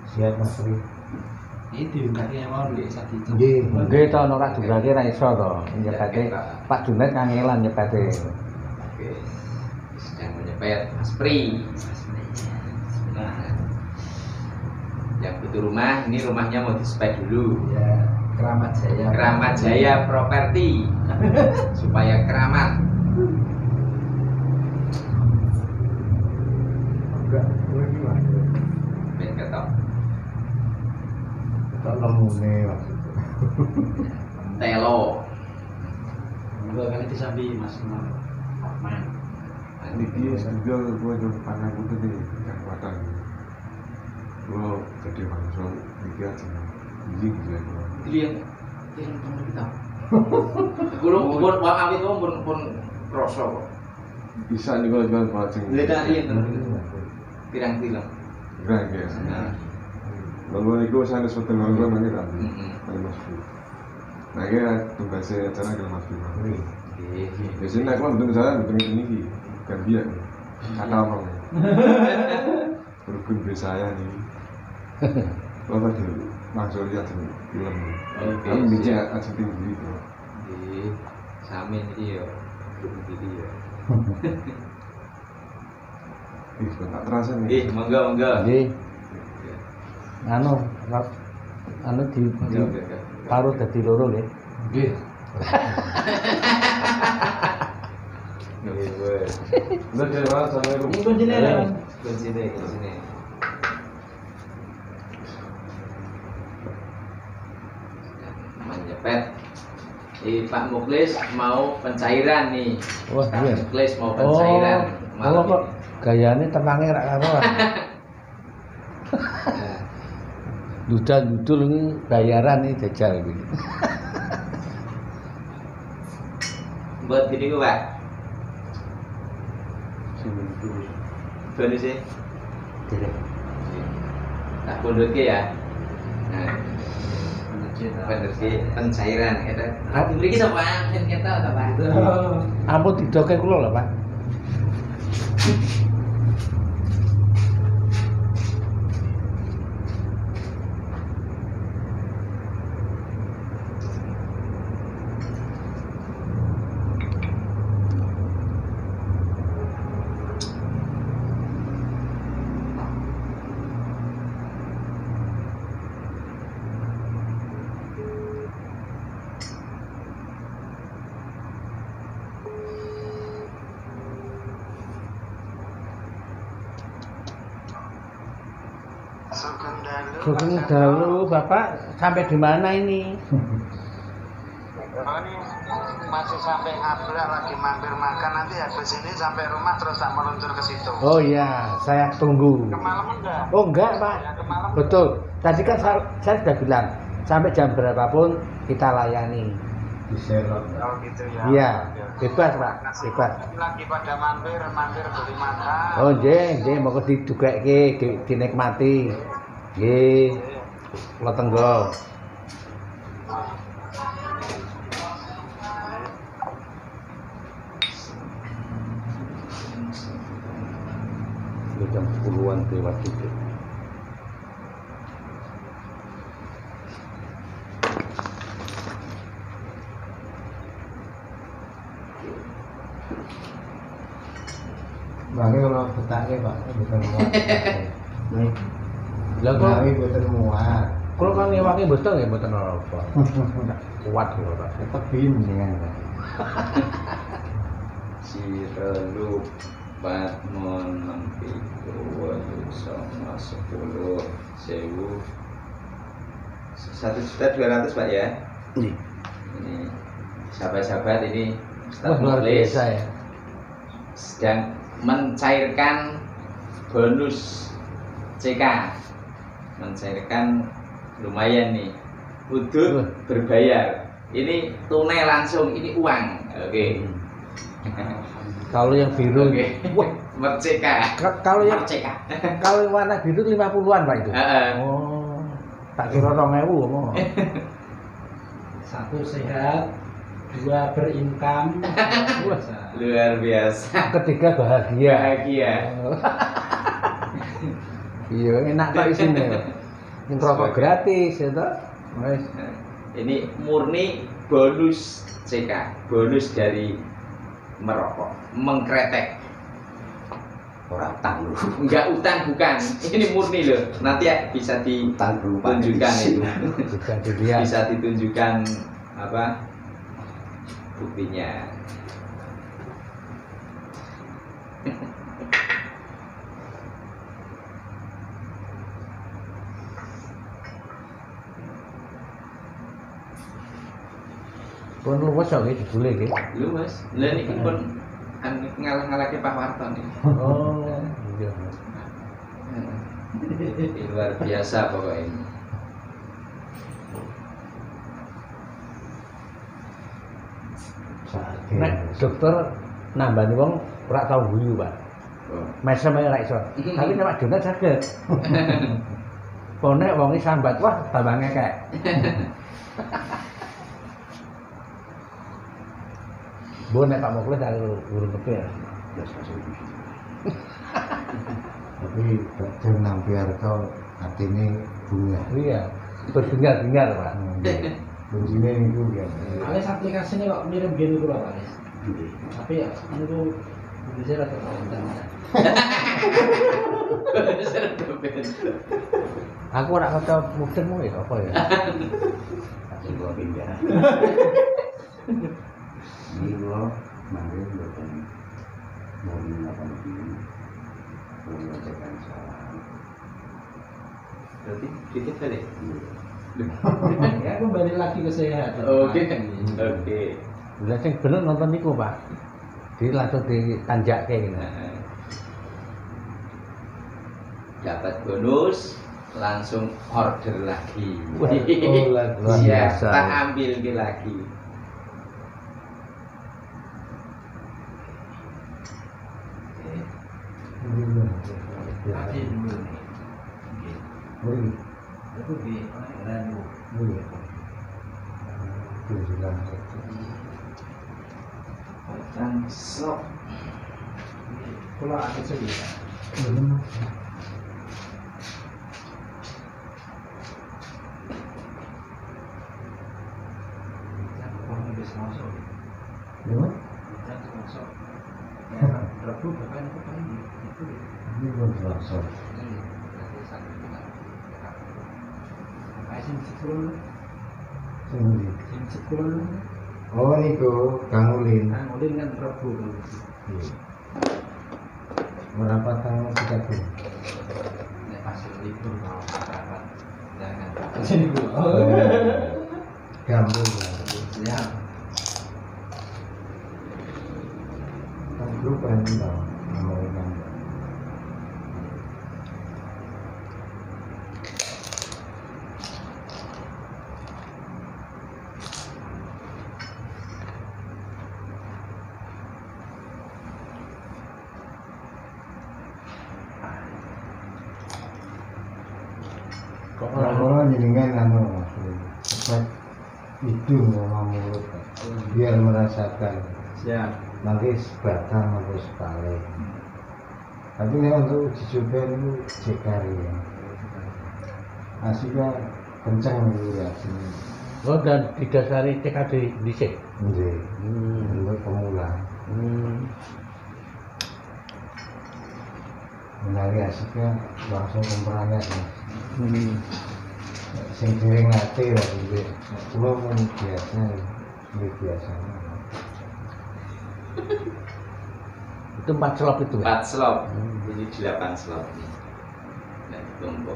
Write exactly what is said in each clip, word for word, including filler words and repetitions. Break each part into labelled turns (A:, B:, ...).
A: Siap Mas Pri.
B: Itu diungkapke mau nggih sadi itu.
A: Nggih, nggih to ora jumlahke ra iso to. Nyepete Pak Junet kangelan nyepete.
C: Oke. Sedang menyepet Mas Pri. Nah, yang butuh rumah, ini rumahnya mau dispek dulu.
B: Ya, Keramat Jaya.
C: Keramat Jaya Properti. Supaya keramat.
A: Enggak, kowe iki Mas.
C: Ben ketok.
A: Tak lemune maksudnya.
C: Telo.
B: Dua kali disambi Mas Imam. Aman.
D: Niki juga gua jual panah gitu di kekuatan. Gua jadi manusia niki aja. Ini gitu ya gua.
C: Lihat, lihat teman kita. Gulung pun wong awit wong pun pun kroso kok.
D: Bisa nih gua jual pacing.
C: Lihat lihat pirang-pirang.
D: Keren ya.
C: Nah,
D: Lalu niku saya ada suatu lagu mana kan?
C: heeh.
D: Ada Mas Fi. Nah ini tugasnya acara ke Mas Fi.
C: Nggih.
D: Biasanya aku betul saya betul ini bukan dia. Kata orang. Berhubung di saya nih. Kalau tadi langsung lihat film.
C: Oke,
D: Kami bicara
C: siap.
D: aja tinggi gitu.
C: Nggih. Samin iki yo. Grup iki yo.
D: Ih, tak terasa nih.
C: Nggih, monggo monggo.
A: Nggih. Anu, ra- anu di, di
C: Monggo, monggo.
A: paruh dadi loro nggih.
B: Nggih.
C: Nggih, wes.
D: Udah jadi mana assalamualaikum.
B: Ini kuncinya lah.
C: Kuncine, kuncine. Menjepet. Eh, Pak Muklis mau pencairan nih.
A: Wah,
C: Pak
A: iya.
C: Muklis mau
A: Oh,
C: pencairan
A: kalau
C: malam
A: kok
C: ini.
A: gayane tenange ra karuan.
C: Nah,
A: Dudal-dudul ini bayaran ini jajal iki.
C: buat gini kok, Pak.
D: Sini dulu.
C: Bonus sih.
A: Derek.
C: Tak pundut ya. Nah, bener sih pencairan kita. Aku beri kita Pak, kan kita ta Pak.
A: Ampun didoke kula lho, Pak. Sugeng dalu, Bapak sampai di mana ini?
E: Oh, ini masih sampai Abra lagi mampir makan, nanti habis ini sampai rumah terus tak meluncur ke situ.
A: Oh iya, saya tunggu.
E: Kemalam enggak?
A: Oh enggak, Pak.
E: Ya, kemalam.
A: Betul. Tadi kan saya, saya sudah bilang sampai jam berapapun kita layani.
B: Diserot.
E: Oh gitu ya.
A: Iya,
E: Oke, oke.
A: bebas, Pak.
E: Makasih.
A: Bebas.
E: Lagi pada mampir, mampir beli makan.
A: Oh nggih, nggih monggo didugeke, di- dinikmati. Nggih. Kula tenggo. Ini jam sepuluhan lewat dikit.
B: Bangke kalau betake Pak, bukan muat. Nih,
A: Lah kok
B: kami bukan muat.
A: kula kan ngewake mboten nggih mboten apa. Kuat kula, Pak.
B: Tebin dengan.
C: Cirelu Batmon Mempiku Waduh sama sepuluh sewu satu juta dua ratus Pak ya.
A: Nggih.
C: Ini sahabat-sahabat ini
A: Wah,
C: Ustaz
A: luar
C: Muklis
A: biasa ya.
C: sedang mencairkan bonus C K, mencairkan lumayan nih, udut
A: Wah.
C: berbayar. Ini tunai langsung, ini uang. Oke.
A: Kalau yang biru,
C: Oke.
A: wah,
C: Merdeka.
A: ka- kalau yang
C: Merdeka.
A: kalau yang warna biru lima puluhan Pak itu.
C: Heeh.
A: Oh, tak kira dong ewu ngomong.
B: Satu sehat, dua berincome,
A: Wah.
C: Luar biasa.
A: Ketiga bahagia.
C: Bahagia.
A: Iya, enak kok isinya. Yang rokok
C: Sebagai-
A: gratis ya toh. Wes.
C: Nah, ini murni bonus C K, bonus dari merokok, mengkretek.
B: Orang utang lu.
C: Enggak utang bukan, ini murni loh. Nanti ya bisa
B: Utang dulu Pak.
C: ditunjukkan itu,
A: Bisa dilihat.
C: bisa ditunjukkan apa buktinya.
A: Pun luwes kok iki jebule iki.
C: Lu mas, lah ini pun anu ngalah-ngalahke Pak Warto nih.
A: Oh, iya.
C: Ini luar biasa pokoknya ini.
A: Nek dokter nambani wong ora tau guyu, Pak.
C: Oh.
A: Mesem ae ora iso. Tapi nek Pak Donat saged. Pone wong iki sambat, wah tambah ngekek. Bu nek Pak Mokle tak urung kepe ya.
F: Tapi Dr. Nampiarto artinya bunga.
A: Iya, berdengar-dengar, Pak.
F: Kuncinya itu ya.
B: Alis aplikasinya kok mirip gini dulu Pak Alis. Tapi ya itu bisa rata tahu.
A: Aku ora kata mudeng ya apa ya?
B: Kasih gua pindah. Ini gua manggil bukan mau apa lagi. Mau mengajarkan salam.
C: Berarti dikit balik.
B: Ya aku balik lagi ke sehat.
C: Oke, oke.
A: Lah sing bener nonton niku, Pak. Jadi langsung ditanjakke ngene.
C: Nah, dapat bonus, langsung order lagi.
A: Wah, oh, luar
C: Siap,
A: biasa.
C: tak ambil lagi.
B: Kasih dulu nih.
F: Oh iya.
B: Itu di radio.
F: Oh iya. Itu jelas.
C: Potong slop.
B: Kalau ada cerita. Orang bisa masuk.
F: Ya,
B: Bisa masuk. Ya, Rabu bahkan itu kan itu.
F: ini belum selesai.
B: Kayak sing sekolah,
F: Sini.
B: sing sekolah.
F: Oh niku Kang Ulin.
B: Nah, ulin kan Rabu kan.
F: Iya. Berapa tahun kita tuh?
B: Nek pas libur mau rapat. Jangan. Sini gua.
F: Gambung lah.
B: Ya.
F: Kan grup yang tahu nomor kan. Orang-orang jenengan anu cepat hidung sama mulut biar merasakan
B: Siap.
F: nanti sebatang atau sekali. Tapi ini untuk uji coba itu cekari ya. Aslinya kencang itu ya sini.
A: Oh, dan didasari C K D dhisik.
F: Nggih.
A: Hmm.
F: Untuk pemula.
A: Hmm.
F: Menawi asiknya langsung memperangkat ya.
A: Hmm.
F: Sing sering latih lah gitu. Cuma pun biasa, ini biasa.
A: Itu empat slop itu. Ya?
C: Empat slop,
A: Hmm.
C: ini delapan slop. Nah, ditumpuk.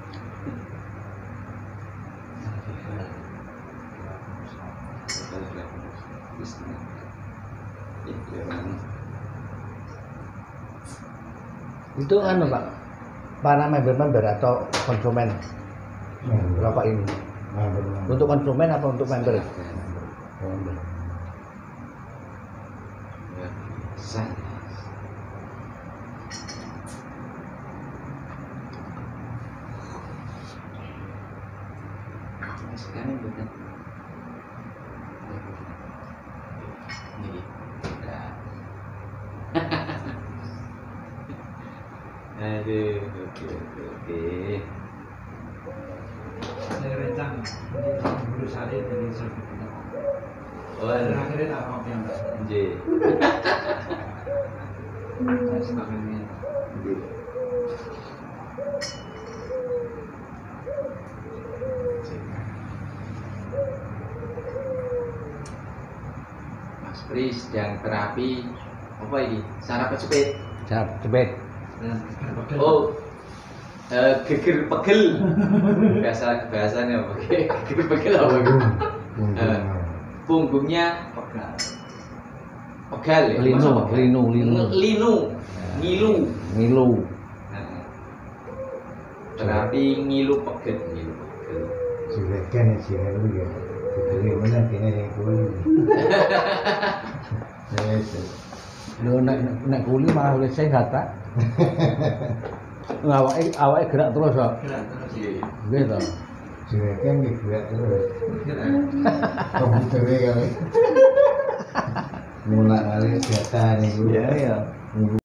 A: Itu anu, Pak. Para member-member atau konsumen rokok ini?
F: Nah, benar.
A: Untuk konsumen atau untuk member?
F: Member.
C: Sah. Sekarang bukan. Ini udah. Aduh, oke oke oke.
B: berusaha dari servis kita.
C: Oh,
B: Dan akhirnya tak mau yang mbak.
C: nggih.
B: Saya semakin ini.
C: Nggih. Mas Pri sedang terapi apa ini? Saraf cepet.
A: Siap, cepet.
B: Dan berbekal.
C: Oh, eh, geger pegel. Bahasa bahasanya apa? Geger pegel apa?
F: Punggung.
C: Eh, punggungnya
B: Pegal.
C: pegal ya.
A: Linu,
C: Masa pegal?
A: linu, linu.
C: Linu, ngilu.
A: Ngilu.
C: Nah, terapi ngilu pegel, ngilu pegel.
F: Sudah kan ya sih lu ya. Dibeli mana kene yang kuli. Yes.
A: Lho nek nek kuli malah wis sehat ta. Awake awake gerak terus kok.
B: Gerak terus.
C: Iya.
A: Nggih to.
F: Sudah kan gerak terus.
B: Gerak.
F: Komputernya kali. Mulai kali data nih.
A: Iya, iya.